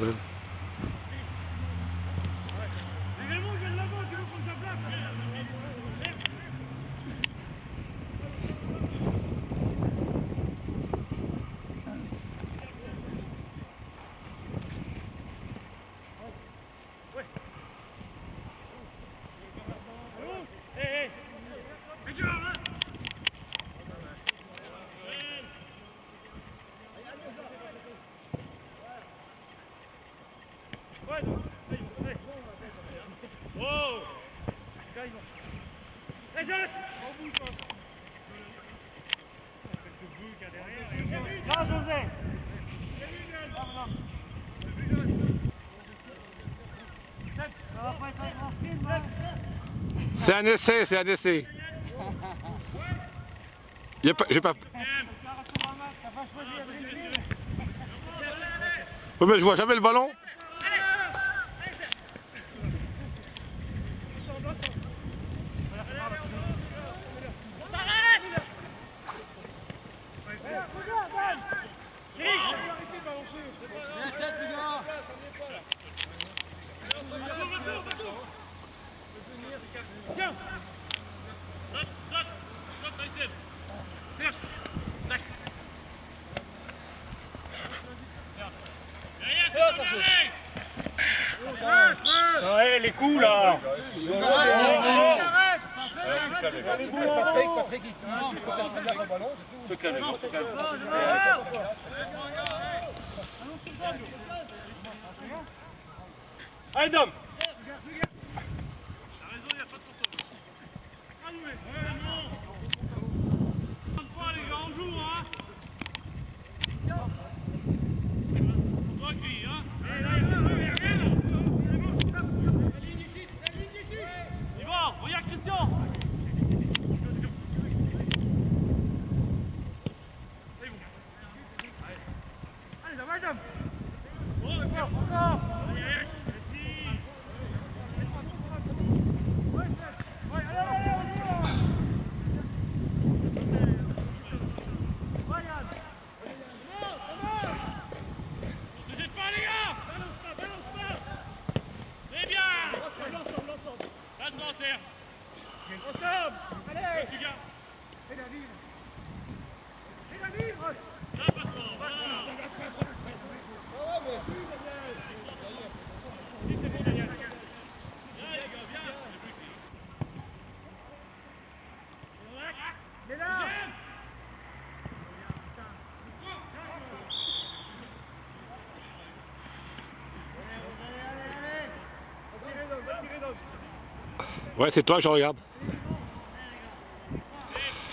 bordel. C'est un essai, c'est un essai. J'ai pas... Oui, mais je vois jamais le ballon. Ouais, les coups là. Patrick, il faut cacher bien son ballon, c'est tout. Se calme, se calme. Allez, Dom. Ouais, c'est toi, je regarde.